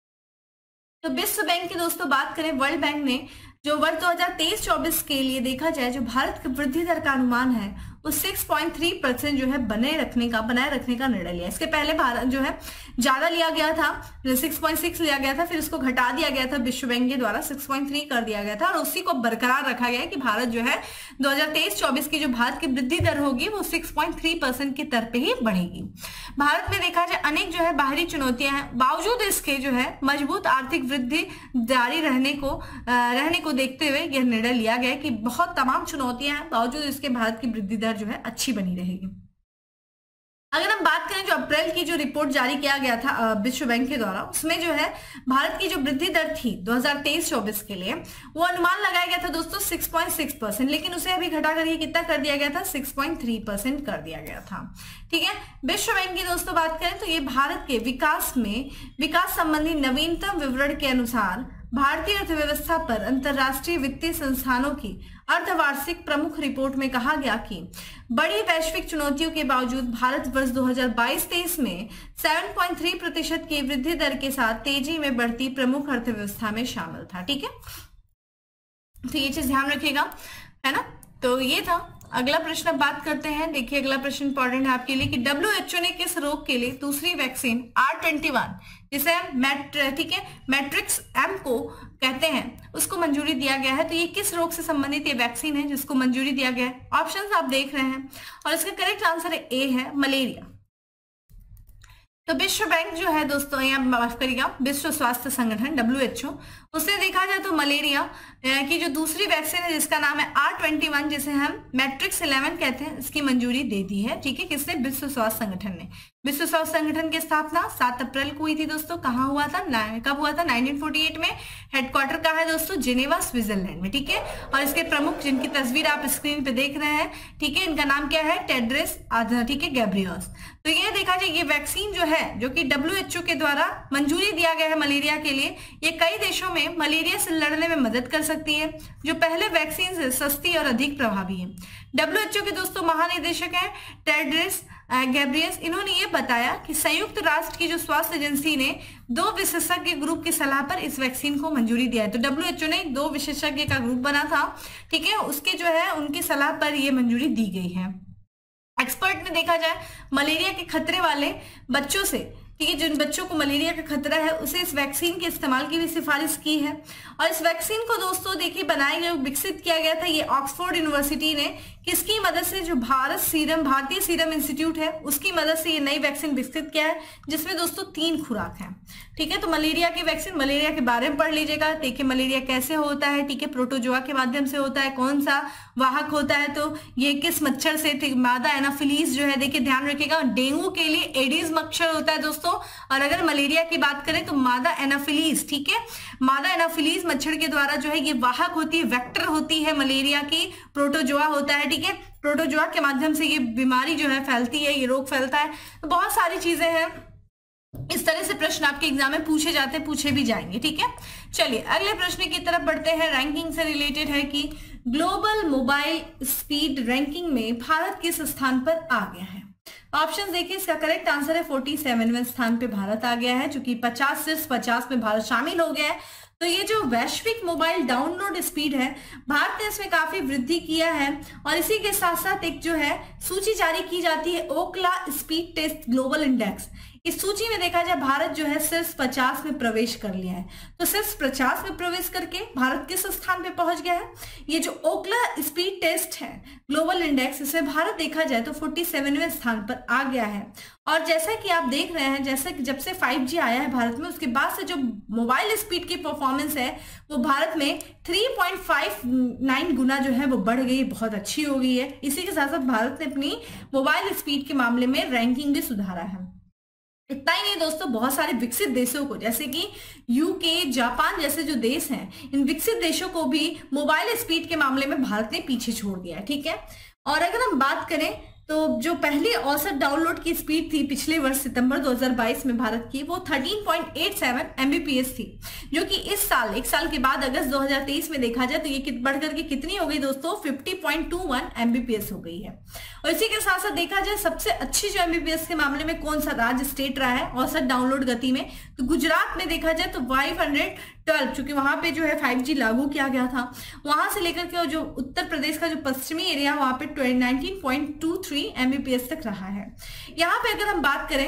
[SPEAKER 1] तो विश्व बैंक की दोस्तों बात करें, वर्ल्ड बैंक ने जो वर्ष दो हज़ार तेईस चौबीस के लिए देखा जाए जो भारत की वृद्धि दर का अनुमान है वो छह पॉइंट तीन परसेंट जो है बने रखने का बनाए रखने का निर्णय लिया। इसके पहले भारत जो है ज्यादा लिया गया था, छह पॉइंट छह लिया गया था, फिर इसको घटा दिया गया था विश्व बैंक के द्वारा, छह पॉइंट तीन कर दिया गया था और उसी को बरकरार रखा गया है कि भारत जो है दो हज़ार तेईस चौबीस की जो भारत की वृद्धि दर होगी वो छह पॉइंट तीन परसेंट की दर पे ही बढ़ेगी। भारत में देखा जाए अनेक जो है बाहरी चुनौतियां हैं, बावजूद इसके जो है मजबूत आर्थिक वृद्धि जारी रहने को रहने को देखते हुए यह निर्णय लिया गया कि बहुत तमाम चुनौतियां हैं बावजूद इसके भारत की वृद्धि दर जो है अच्छी बनी रहेगी। अगर हम बात करें जो अप्रैल की जो रिपोर्ट जारी किया गया था विश्व बैंक के द्वारा, उसमें जो है भारत की जो वृद्धि दर थी दो हज़ार तेईस चौबीस के लिए वो अनुमान लगाया गया था दोस्तों छह पॉइंट छह परसेंट, लेकिन उसे अभी घटा कर ये कितना कर दिया गया था छह पॉइंट तीन परसेंट कर दिया गया था, ठीक है। विश्व बैंक की दोस्तों बात करें तो ये भारत के विकास में विकास संबंधी नवीनतम विवरण के अनुसार भारतीय अर्थव्यवस्था पर अंतरराष्ट्रीय वित्तीय संस्थानों की अर्धवार्षिक प्रमुख रिपोर्ट में कहा गया कि बड़ी वैश्विक चुनौतियों के बावजूद भारत वर्ष दो हज़ार बाईस तेईस में सात पॉइंट तीन प्रतिशत की वृद्धि दर के साथ तेजी में बढ़ती प्रमुख अर्थव्यवस्था में शामिल था, ठीक है। तो ये चीज ध्यान रखिएगा, है ना। तो ये था। अगला प्रश्न अब बात करते हैं। देखिए अगला प्रश्न इंपॉर्टेंट है आपके लिए कि डब्ल्यू एच ओ ने किस रोग के लिए दूसरी वैक्सीन आर ट्वेंटी वन जिसे मैट ठीक है मैट्रिक्स एम को कहते हैं उसको मंजूरी दिया गया है। तो ये किस रोग से संबंधित ये वैक्सीन है जिसको मंजूरी दिया गया है। ऑप्शंस आप देख रहे हैं और इसका करेक्ट आंसर है ए है मलेरिया। तो विश्व बैंक जो है दोस्तों यहाँ माफ करिएगा विश्व स्वास्थ्य संगठन डब्ल्यू एच ओ उससे देखा जाए तो मलेरिया की जो दूसरी वैक्सीन है जिसका नाम है आर ट्वेंटी वन जिसे हम मैट्रिक्स इलेवन कहते हैं इसकी मंजूरी दे दी है, ठीक है। किसने? विश्व स्वास्थ्य संगठन ने। विश्व स्वास्थ्य संगठन की स्थापना सात अप्रैल को हुई थी दोस्तों। कहाँ हुआ था? कब हुआ था? नाइनटीन फोर्टी एट में। हेडक्वार्टर कहाँ है दोस्तों? जिनेवा स्विट्जरलैंड में, ठीक है। और इसके प्रमुख जिनकी तस्वीर आप स्क्रीन पे देख रहे हैं, ठीक है, इनका नाम क्या है? टेड्रस अधानोम, ठीक है, गैब्रियस। तो ये देखा जाए ये वैक्सीन जो है जो कि डब्ल्यू एच ओ के द्वारा मंजूरी दिया गया है मलेरिया के लिए, ये कई देशों में में मलेरिया से लड़ने में मदद कर सकती है। जो पहले वैक्सीन है सस्ती और अधिक प्रभावी है। डब्ल्यू एच ओ के दोस्तों महानिदेशक हैं टेड्रस गैब्रियस। इन्होंने ये बताया कि संयुक्त राष्ट्र की जो स्वास्थ्य एजेंसी ने दो विशेषज्ञ ग्रुप की सलाह पर इस वैक्सीन को मंजूरी दिया है। तो डब्ल्यू एच ओ ने दो विशेषज्ञ का ग्रुप बना था, ठीक है, उसके जो है उनकी सलाह पर यह मंजूरी दी गई है। एक्सपर्ट ने देखा जाए मलेरिया के खतरे वाले बच्चों से, ठीक है, जिन बच्चों को मलेरिया का खतरा है उसे इस वैक्सीन के इस्तेमाल की भी सिफारिश की है। और इस वैक्सीन को दोस्तों देखिए बनाया गया, विकसित किया गया था ये ऑक्सफोर्ड यूनिवर्सिटी ने, किसकी मदद से, जो भारत सीरम भारतीय सीरम इंस्टीट्यूट है उसकी मदद से ये नई वैक्सीन विकसित किया है, जिसमें दोस्तों तीन खुराक है, ठीक है। तो मलेरिया की वैक्सीन, मलेरिया के बारे में पढ़ लीजिएगा, देखिए मलेरिया कैसे होता है, ठीक है, प्रोटोजोआ के माध्यम से होता है, कौन सा वाहक होता है, तो ये किस मच्छर से, ठीक, मादा एनाफिलीज जो है, देखिए ध्यान रखिएगा, डेंगू के लिए एडिस मच्छर होता है दोस्तों, और अगर मलेरिया की बात करें तो मादा एनाफिलीज, ठीक है, मादा एनाफिलीज मच्छर के द्वारा जो है ये वाहक होती है, वेक्टर होती है मलेरिया की, प्रोटोजोआ होता है, ठीक है, प्रोटोजोआ के माध्यम से ये बीमारी जो है फैलती है, ये रोग फैलता है। तो बहुत सारी चीजें हैं, इस तरह से प्रश्न आपके एग्जाम में पूछे जाते हैं, पूछे भी जाएंगे, ठीक है। चलिए अगले प्रश्न की तरफ बढ़ते हैं। रैंकिंग से रिलेटेड है कि ग्लोबल मोबाइल स्पीड रैंकिंग में भारत किस स्थान पर आ गया है। ऑप्शन देखिए, इसका करेक्ट आंसर है सैंतालीसवें स्थान पे भारत आ गया है, जो कि पचास सिर्फ पचास में भारत शामिल हो गया है। तो ये जो वैश्विक मोबाइल डाउनलोड स्पीड है, भारत ने इसमें काफी वृद्धि किया है। और इसी के साथ साथ एक जो है सूची जारी की जाती है Ookla speed test global index, इस सूची में देखा जाए भारत जो है सिर्फ पचास में प्रवेश कर लिया है। तो सिर्फ पचास में प्रवेश करके भारत किस स्थान पे पहुंच गया है, ये जो ओकला स्पीड टेस्ट है ग्लोबल इंडेक्स, इसमें भारत देखा जाए तो सैंतालीसवें स्थान पर आ गया है। और जैसा कि आप देख रहे हैं, जैसे कि जब से फाइव जी आया है भारत में, उसके बाद से जो मोबाइल स्पीड की परफॉर्मेंस है वो भारत में तीन पॉइंट पाँच नौ गुना जो है वो बढ़ गई, बहुत अच्छी हो गई है। इसी के साथ साथ भारत ने अपनी मोबाइल स्पीड के मामले में रैंकिंग भी सुधारा है। इतना ही नहीं दोस्तों, बहुत सारे विकसित देशों को, जैसे कि यूके, जापान जैसे जो देश हैं, इन विकसित देशों को भी मोबाइल स्पीड के मामले में भारत ने पीछे छोड़ दिया है, ठीक है। और अगर हम बात करें तो जो पहली औसत डाउनलोड की स्पीड थी पिछले वर्ष सितंबर दो हज़ार बाईस में भारत की, वो तेरह पॉइंट आठ सात एमबीपीएस थी, जो कि इस साल एक साल के बाद अगस्त दो हज़ार तेईस में देखा जाए तो ये बढ़ करके कितनी हो गई दोस्तों, पचास पॉइंट दो एक एमबीपीएस हो गई है। और इसी के साथ साथ देखा जाए सबसे अच्छी जो एमबीपीएस के मामले में कौन सा राज्य स्टेट रहा है औसत डाउनलोड गति में, तो गुजरात में देखा जाए तो फाइव हंड्रेड ट्वेल्व, चूंकि वहां पे जो है फाइव जी लागू किया गया था, वहां से लेकर के जो उत्तर प्रदेश का जो पश्चिमी एरिया वहां पे उन्नीस पॉइंट दो तीन एमबीपीएस तक रहा है। यहाँ पे अगर हम बात करें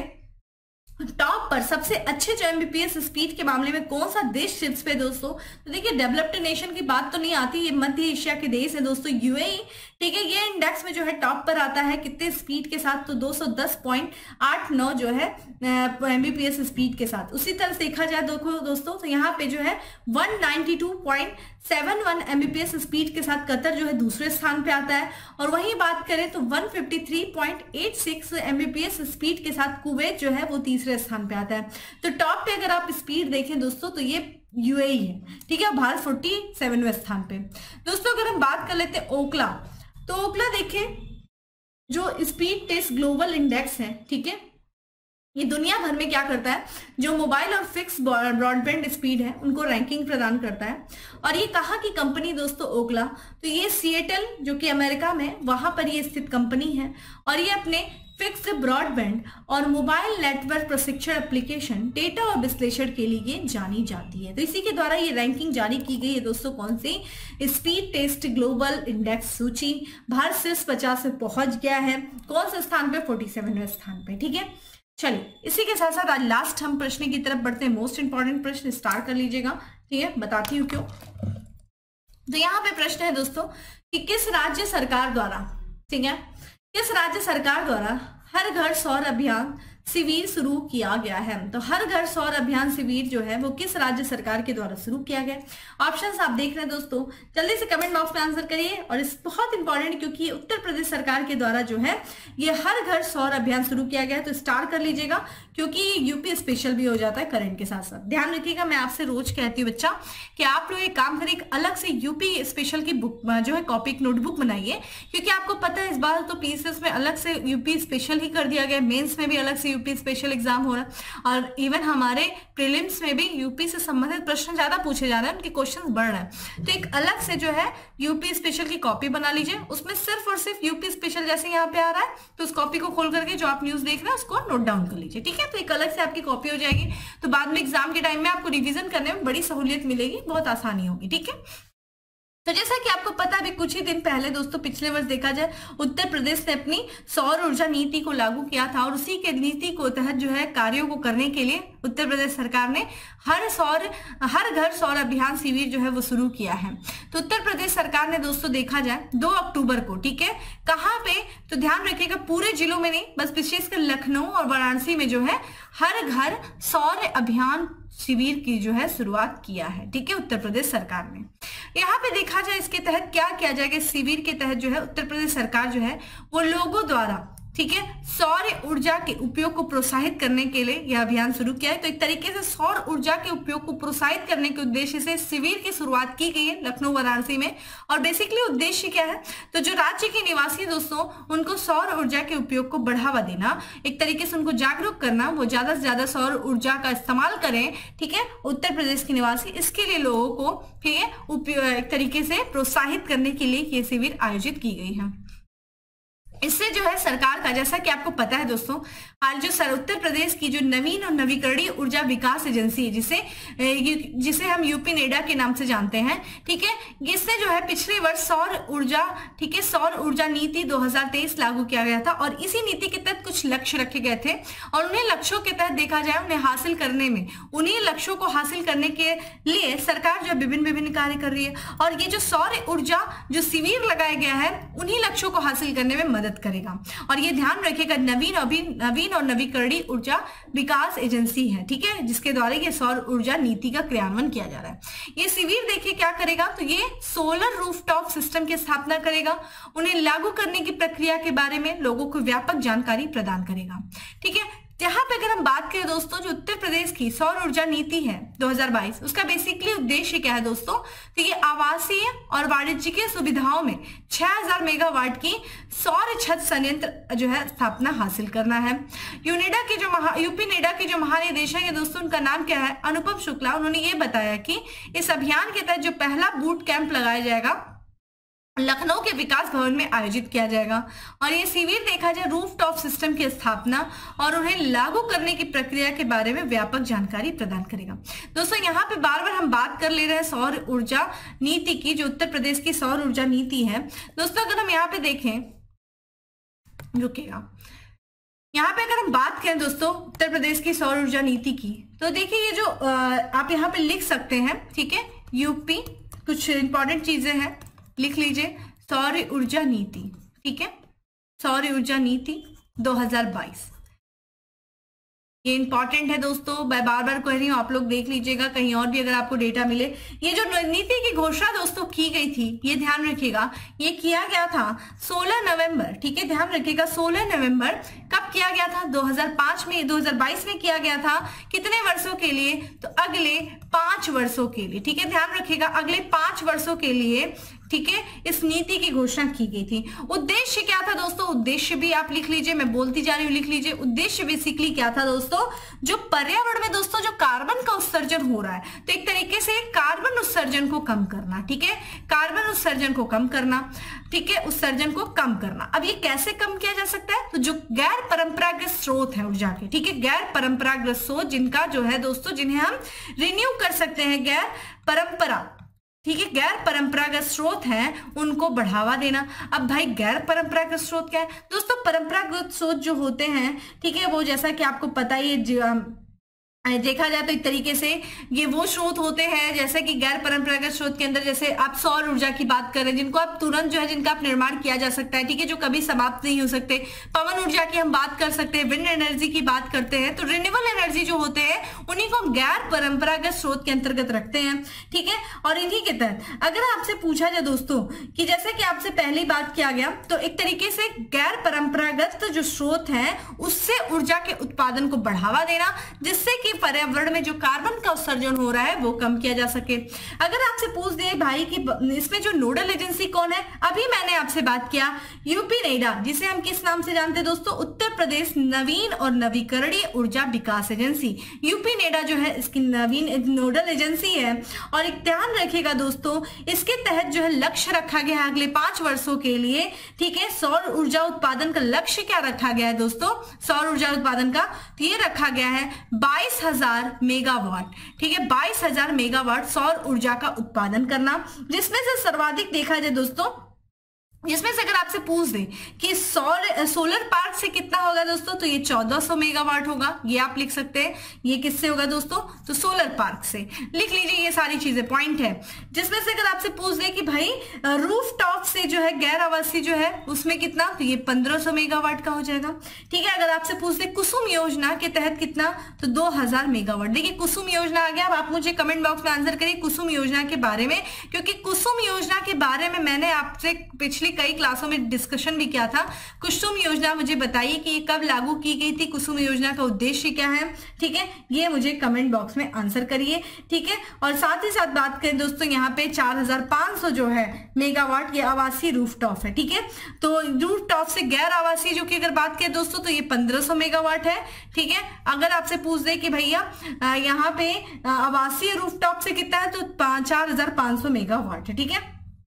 [SPEAKER 1] टॉप पर सबसे अच्छे जो एमबीपीएस स्पीड के मामले में कौन सा देश शीर्ष पे दोस्तों, तो देखिए डेवलप्ड नेशन की बात तो नहीं आती, ये मध्य एशिया के देश है दोस्तों, यूएई, ठीक है, ये इंडेक्स में जो है टॉप पर आता है कितने स्पीड के साथ, तो दो सौ दस पॉइंट आठ नौ जो है एमबीपीएस स्पीड के साथ। उसी तरह से देखा जाए देखो दोस्तों, तो यहाँ पे जो है एक सौ बानवे पॉइंट सात एक एमबीपीएस स्पीड के साथ कतर जो है दूसरे स्थान पे आता है। और वहीं बात करें तो एक सौ तिरेपन पॉइंट आठ छह एमबीपीएस स्पीड के साथ कुवैत जो है वो तीसरे स्थान पे आता है। तो टॉप पे अगर आप स्पीड देखें दोस्तों तो ये यूएई है, ठीक है, भारत सैंतालीसवें स्थान पे। दोस्तों अगर हम बात कर लेते हैं ओकला, तो ओकला देखें जो स्पीड टेस्ट ग्लोबल इंडेक्स है, ठीक है, ये दुनिया भर में क्या करता है, जो मोबाइल और फिक्स ब्रॉडबैंड स्पीड है उनको रैंकिंग प्रदान करता है। और ये कहाँ की कंपनी दोस्तों ओकला, तो ये सिएटल जो कि अमेरिका में, वहां पर ये स्थित कंपनी है। और ये अपने फिक्स्ड ब्रॉडबैंड और मोबाइल नेटवर्क प्रशिक्षण एप्लीकेशन डेटा और विश्लेषण के लिए जानी जाती है। तो इसी के द्वारा ये रैंकिंग जारी की गई है दोस्तों, कौन सी, स्पीड टेस्ट ग्लोबल इंडेक्स सूची। भारत शीर्ष पचास पे पहुंच गया है, कौन से स्थान पे, सैंतालीसवें स्थान पे, ठीक है। चलिए इसी के साथ साथ आज लास्ट हम प्रश्न की तरफ बढ़ते हैं। मोस्ट इंपॉर्टेंट प्रश्न स्टार्ट कर लीजिएगा, ठीक है, बताती हूँ क्यों। तो यहाँ पे प्रश्न है दोस्तों कि किस राज्य सरकार द्वारा, ठीक है, किस राज्य सरकार द्वारा हर घर सौर अभियान शिविर शुरू किया गया है। तो हर घर सौर अभियान शिविर जो है वो किस राज्य सरकार के द्वारा शुरू किया गया। ऑप्शंस आप देख रहे हैं दोस्तों, जल्दी से कमेंट बॉक्स में आंसर करिए। और इस बहुत इंपॉर्टेंट, क्योंकि ये उत्तर प्रदेश सरकार के द्वारा जो है ये हर घर सौर अभियान शुरू किया गया है। तो स्टार कर लीजिएगा, क्योंकि यूपी स्पेशल भी हो जाता है करंट के साथ साथ। ध्यान रखिएगा, मैं आपसे रोज कहती हूँ बच्चा कि आप लोग एक काम करिए, एक अलग से यूपी स्पेशल की बुक जो है कॉपी एक नोटबुक बनाइए, क्योंकि आपको पता है इस बार तो पीसीएस में अलग से यूपी स्पेशल ही कर दिया गया, मेंस में भी अलग से यूपी स्पेशल एग्जाम हो रहा है और इवन हमारे प्रीलिम्स में भी यूपी से संबंधित प्रश्न ज्यादा पूछे जा रहे हैं, उनके क्वेश्चन बढ़ रहे हैं। तो एक अलग से जो है यूपी स्पेशल की कॉपी बना लीजिए, उसमें सिर्फ और सिर्फ यूपी स्पेशल जैसे यहाँ पे आ रहा है तो उस कॉपी को खोल करके जो आप न्यूज देख रहे हैं उसको नोट डाउन कर लीजिए, ठीक है। तो एक अलग से आपकी कॉपी हो जाएगी, तो बाद में एग्जाम के टाइम में आपको रिवीजन करने में बड़ी सहूलियत मिलेगी, बहुत आसानी होगी, ठीक है। तो जैसा कि आपको पता अभी कुछ ही दिन पहले दोस्तों पिछले वर्ष देखा जाए उत्तर प्रदेश ने अपनी सौर ऊर्जा नीति को लागू किया था और उसी के नीति को तहत जो है कार्यों को करने के लिए उत्तर प्रदेश सरकार ने हर सौर हर घर सौर अभियान शिविर जो है वो शुरू किया है। तो उत्तर प्रदेश सरकार ने दोस्तों देखा जाए दो अक्टूबर को, ठीक है, कहाँ पे, तो ध्यान रखिएगा पूरे जिलों में नहीं, बस विशेषकर लखनऊ और वाराणसी में जो है हर घर सौर अभियान शिविर की जो है शुरुआत किया है, ठीक है, उत्तर प्रदेश सरकार ने। यहाँ पे देखा जाए इसके तहत क्या किया जाएगा, शिविर के तहत जो है उत्तर प्रदेश सरकार जो है वो लोगों द्वारा, ठीक है, सौर ऊर्जा के उपयोग को प्रोत्साहित करने के लिए यह अभियान शुरू किया है। तो एक तरीके से सौर ऊर्जा के उपयोग को प्रोत्साहित करने के उद्देश्य से शिविर की शुरुआत की गई है लखनऊ वाराणसी में। और बेसिकली उद्देश्य क्या है, तो जो राज्य के निवासी दोस्तों उनको सौर ऊर्जा के उपयोग को बढ़ावा देना, एक तरीके से उनको जागरूक करना, वो ज्यादा से ज्यादा सौर ऊर्जा का इस्तेमाल करें, ठीक है, उत्तर प्रदेश के निवासी, इसके लिए लोगों को, ठीक है, एक तरीके से प्रोत्साहित करने के लिए ये शिविर आयोजित की गई है। इससे जो है सरकार का, जैसा कि आपको पता है दोस्तों, हाल जो सर उत्तर प्रदेश की जो नवीन और नवीकरणीय ऊर्जा विकास एजेंसी है, जिसे जिसे हम यूपी नेडा के नाम से जानते हैं, ठीक है, इसने जो है पिछले वर्ष सौर ऊर्जा, ठीक है, सौर ऊर्जा नीति दो हज़ार तेईस लागू किया गया था और इसी नीति के तहत कुछ लक्ष्य रखे गए थे और उन्हें लक्ष्यों के तहत देखा जाए उन्हें हासिल करने में, उन्हीं लक्ष्यों को हासिल करने के लिए सरकार जो विभिन्न विभिन्न कार्य कर रही है और ये जो सौर ऊर्जा जो शिविर लगाया गया है उन्हीं लक्ष्यों को हासिल करने में मदद करेगा। और ये ध्यान रखिएगा नवीन अभी नवीन और नवीकरणीय ऊर्जा विकास एजेंसी है, ठीक है, जिसके द्वारा ये सौर ऊर्जा नीति का क्रियान्वयन किया जा रहा है। ये शिविर देखिए क्या करेगा, तो ये सोलर रूफटॉप सिस्टम की स्थापना करेगा, उन्हें लागू करने की प्रक्रिया के बारे में लोगों को व्यापक जानकारी प्रदान करेगा, ठीक है। यहाँ पे अगर हम बात करें दोस्तों जो उत्तर प्रदेश की सौर ऊर्जा नीति है दो हज़ार बाईस, उसका बेसिकली उद्देश्य क्या है दोस्तों, तो ये आवासीय और वाणिज्यिक सुविधाओं में छह हज़ार मेगावाट की सौर छत संयंत्र जो है स्थापना हासिल करना है। यूनेडा के जो महा यूपी नेडा के जो महानिदेशक है दोस्तों, उनका नाम क्या है, अनुपम शुक्ला, उन्होंने ये बताया कि इस अभियान के तहत जो पहला बूट कैंप लगाया जाएगा लखनऊ के विकास भवन में आयोजित किया जाएगा और ये शिविर देखा जाए रूफटॉप सिस्टम की स्थापना और उन्हें लागू करने की प्रक्रिया के बारे में व्यापक जानकारी प्रदान करेगा। दोस्तों यहाँ पे बार बार हम बात कर ले रहे हैं सौर ऊर्जा नीति की, जो उत्तर प्रदेश की सौर ऊर्जा नीति है दोस्तों। अगर हम यहाँ पे देखें, रुकेगा, यहाँ पे अगर हम बात करें दोस्तों उत्तर प्रदेश की सौर ऊर्जा नीति की, तो देखिए ये जो आप यहाँ पे लिख सकते हैं, ठीक है, यूपी, कुछ इंपॉर्टेंट चीजें हैं लिख लीजिए, सौर ऊर्जा नीति, ठीक है, सौर ऊर्जा नीति दो हज़ार बाईस, ये इंपॉर्टेंट है दोस्तों, मैं बार बार कह रही हूँ, आप लोग देख लीजिएगा कहीं और भी अगर आपको डेटा मिले। ये जो नीति की घोषणा दोस्तों की गई थी, ये ध्यान रखिएगा, ये किया गया था सोलह नवंबर, ठीक है, ध्यान रखिएगा सोलह नवंबर कब किया गया था, दो हज़ार पाँच में, दो हज़ार बाईस में किया गया था। कितने वर्षों के लिए, तो अगले पांच वर्षों के लिए, ठीक है, ध्यान रखिएगा अगले पांच वर्षों के लिए, ठीक है, इस नीति की घोषणा की गई थी। उद्देश्य क्या था दोस्तों, उद्देश्य भी आप लिख लीजिए, मैं बोलती जा रही हूँ, लिख लीजिए। उद्देश्य बेसिकली क्या था दोस्तों, जो पर्यावरण में दोस्तों जो कार्बन का उत्सर्जन हो रहा है, तो एक तरीके से कार्बन उत्सर्जन को कम करना, ठीक है, कार्बन उत्सर्जन को कम करना, ठीक है, उत्सर्जन को कम करना। अब ये कैसे कम किया जा सकता है, तो जो गैर परंपरागत स्रोत है ऊर्जा के, ठीक है, गैर परंपरागत स्रोत जिनका जो है दोस्तों, जिन्हें हम रिन्यू कर सकते हैं, गैर परंपरा, ठीक है, गैर परंपरागत स्रोत हैं, उनको बढ़ावा देना। अब भाई गैर परंपरागत स्रोत क्या है दोस्तों, परंपरागत स्रोत जो होते हैं, ठीक है, वो जैसा कि आपको पता ही है, देखा जाए तो एक तरीके से ये वो स्रोत होते हैं जैसे कि गैर परंपरागत स्रोत के अंदर, जैसे आप सौर ऊर्जा की बात कर रहे हैं, जिनको आप तुरंत जो है जिनका आप निर्माण किया जा सकता है, ठीक है, जो कभी समाप्त नहीं हो सकते। पवन ऊर्जा की हम बात कर सकते हैं, विंड एनर्जी की बात करते हैं, तो रिन्यूएबल एनर्जी जो होते हैं उन्हीं को हम गैर परंपरागत स्रोत के अंतर्गत रखते हैं, ठीक है। और इन्हीं के तहत अगर आपसे पूछा जाए दोस्तों कि जैसे कि आपसे पहले बात किया गया, तो एक तरीके से गैर परंपरागत जो स्रोत है उससे ऊर्जा के उत्पादन को बढ़ावा देना, जिससे कि पर्यावरण में जो कार्बन का उत्सर्जन हो रहा है वो कम किया जा सके। अगर आपसे पूछ दे भाई कि इसमें जो नोडल एजेंसी कौन है, अभी मैंने आपसे बात किया यूपी नेडा, जिसे हम किस नाम से जानते हैं दोस्तों, उत्तर प्रदेश नवीन और नवीकरणीय ऊर्जा विकास एजेंसी। यूपी नेडा जो है इसकी नवीन नोडल एजेंसी है। और एक ध्यान रखिएगा दोस्तों, इसके तहत जो है लक्ष्य रखा गया है अगले पांच वर्षों के लिए, ठीक है। सौर ऊर्जा उत्पादन का लक्ष्य क्या रखा गया है दोस्तों, सौर ऊर्जा उत्पादन का तो ये रखा गया है बाईस हजार मेगावाट, ठीक है, बाईस हजार मेगावाट सौर ऊर्जा का उत्पादन करना, जिसमें से सर्वाधिक देखा जाए दोस्तों, जिसमें से अगर आपसे पूछ दे कि सौर सोलर पार्क से कितना होगा दोस्तों, तो ये चौदह सौ मेगावाट होगा, ये आप लिख सकते हैं। ये किससे होगा दोस्तों, तो सोलर पार्क से, लिख लीजिए, ये सारी चीजें पॉइंट है। जिसमें से अगर आपसे पूछ दे कि भाई रूफ टॉप से जो है गैर आवासीय जो है उसमें कितना, तो ये पंद्रह सौ मेगावाट का हो जाएगा, ठीक है। अगर आपसे पूछ दे कुसुम योजना के तहत कितना, तो दो हजार मेगावाट। देखिए कुसुम योजना आ गया, अब आप मुझे कमेंट बॉक्स में आंसर करिए कुसुम योजना के बारे में, क्योंकि कुसुम योजना के बारे में मैंने आपसे पिछली कई क्लासों में डिस्कशन भी किया था। कुसुम योजना मुझे बताइए कि ये कब लागू की गई थी, कुसुम योजना का उद्देश्य क्या है, ठीक है, ये मुझे कमेंट बॉक्स में आंसर करिए, ठीक है। और साथ ही साथ बात करें दोस्तों, यहाँ पे चार हजार पांच सौ जो है मेगावाट ये आवासीय रूफटॉप है, ठीक है। तो रूफटॉप से गैर आवासीय जो कि अगर बात करें दोस्तों, तो ये पंद्रह सौ मेगावाट है, ठीक है। अगर आपसे पूछ दे कि भैया यहाँ पे आवासीय रूफटॉप से कितना है, तो चार हजार पांच सौ मेगावाट है, ठीक है।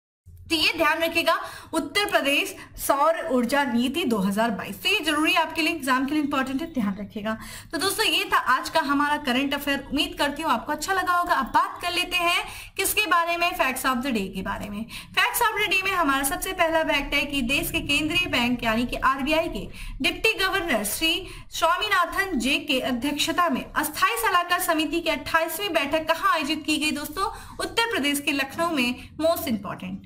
[SPEAKER 1] तो ये ध्यान रखिएगा, उत्तर प्रदेश सौर ऊर्जा नीति दो हज़ार बाईस, तो ये जरूरी है आपके लिए, एग्जाम के लिए इंपॉर्टेंट है, ध्यान रखिएगा। तो दोस्तों ये था आज का हमारा करंट अफेयर, उम्मीद करती हूँ आपको अच्छा लगा होगा। अब बात कर लेते हैं किसके बारे में, फैक्ट्स ऑफ द डे के बारे में। फैक्ट्स ऑफ द डे में हमारा सबसे पहला फैक्ट है कि देश के केंद्रीय बैंक यानी कि आरबीआई के deputy governor Shri Swaminathan J के अध्यक्षता में अस्थायी सलाहकार समिति की अट्ठाईसवीं बैठक कहाँ आयोजित की गई दोस्तों, उत्तर प्रदेश के लखनऊ में। मोस्ट इंपॉर्टेंट,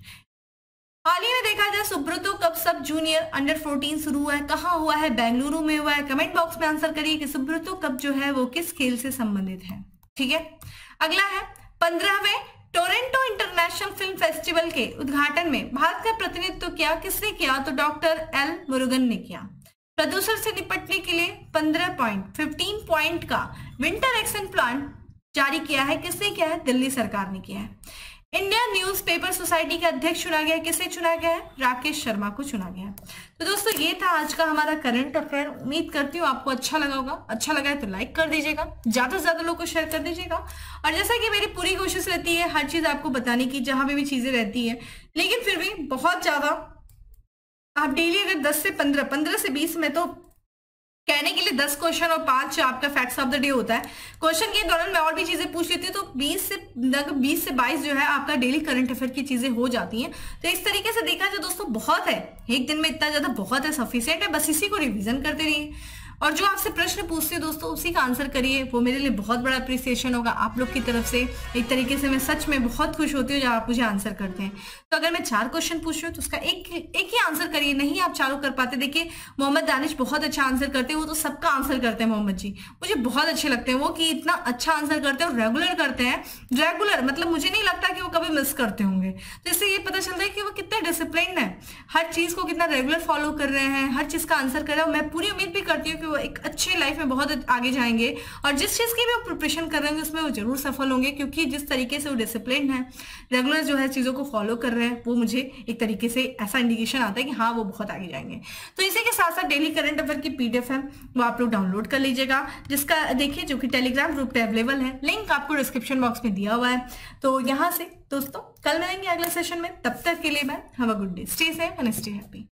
[SPEAKER 1] हाल ही में देखा जाए Subroto cup sub junior under चौदह शुरू हुआ है, कहाँ हुआ है, बेंगलुरु में हुआ है। कमेंट बॉक्स में आंसर करिए कि सुब्रतो कप जो है वो किस खेल से संबंधित है, ठीक है। अगला है पंद्रहवें टोरंटो इंटरनेशनल फिल्म फेस्टिवल के उद्घाटन में भारत का प्रतिनिधित्व किया, किसने किया, तो डॉक्टर एल मुरुगन ने किया। प्रदूषण से निपटने के लिए पंद्रह पॉइंट फिफ्टीन पॉइंट का विंटर एक्शन प्लान जारी किया है, किसने किया है, दिल्ली सरकार ने किया है। इंडिया न्यूज़पेपर सोसाइटी के अध्यक्ष चुना गया है, किसे चुना गया है, राकेश शर्मा को चुना गया है। तो दोस्तों ये था आज का हमारा करंट अफेयर, उम्मीद करती हूँ आपको अच्छा लगा होगा। अच्छा लगा है तो लाइक कर दीजिएगा, ज्यादा से ज्यादा लोग को शेयर कर दीजिएगा। और जैसा कि मेरी पूरी कोशिश रहती है हर चीज आपको बताने की, जहां पे भी चीजें रहती है, लेकिन फिर भी बहुत ज्यादा आप डेली अगर दस से पंद्रह पंद्रह से बीस में, तो कहने के लिए दस क्वेश्चन और पांच आपका फैक्ट्स ऑफ द डे होता है। क्वेश्चन के दौरान मैं और भी चीजें पूछ लेती हूँ, तो बीस से लगभग बीस से बाईस जो है आपका डेली करंट अफेयर की चीजें हो जाती हैं। तो इस तरीके से देखा जाए दोस्तों बहुत है, एक दिन में इतना ज्यादा बहुत है, सफिशिएंट है, बस इसी को रिवीजन करते रहिए। और जो आपसे प्रश्न पूछते हैं दोस्तों उसी का आंसर करिए, वो मेरे लिए बहुत बड़ा अप्रिसिएशन होगा आप लोग की तरफ से। एक तरीके से मैं सच में बहुत खुश होती हूँ जब आप मुझे आंसर करते हैं। तो अगर मैं चार क्वेश्चन पूछ रही हूँ तो उसका एक एक ही आंसर करिए, नहीं आप चारों कर पाते। देखिए मोहम्मद दानिश बहुत अच्छा आंसर करते हैं, वो तो सबका आंसर करते हैं मोहम्मद जी, मुझे बहुत अच्छे लगते हैं वो, कि इतना अच्छा आंसर करते हैं और रेगुलर करते हैं। रेगुलर मतलब मुझे नहीं लगता कि वो कभी मिस करते होंगे। तो इससे ये पता चलता है कि वो कितने डिसिप्लिन है, हर चीज को कितना रेगुलर फॉलो कर रहे हैं, हर चीज का आंसर कर रहे हैं। मैं पूरी उम्मीद भी करती हूँ कि वो एक अच्छे लाइफ में बहुत आगे जाएंगे और जिस चीज की भी वो प्रिपरेशन कर रहे हैं उसमें वो जरूर सफल होंगे, क्योंकि जिस तरीके से वो डिसिप्लिन है, रेगुलर जो है चीजों को फॉलो कर रहे हैं, वो मुझे एक तरीके से ऐसा इंडिकेशन आता है कि हाँ वो बहुत आगे जाएंगे। तो इसी के साथ साथ डेली करंट अफेयर की पीडीएफ है वो आप लोग डाउनलोड कर लीजिएगा, जिसका देखिए जो कि टेलीग्राम ग्रुप पे अवेलेबल है, लिंक आपको डिस्क्रिप्शन बॉक्स में दिया हुआ है। तो यहाँ से दोस्तों कल मिलेंगे अगले सेशन में, तब तक के लिए bye, have a good day, stay safe and stay happy.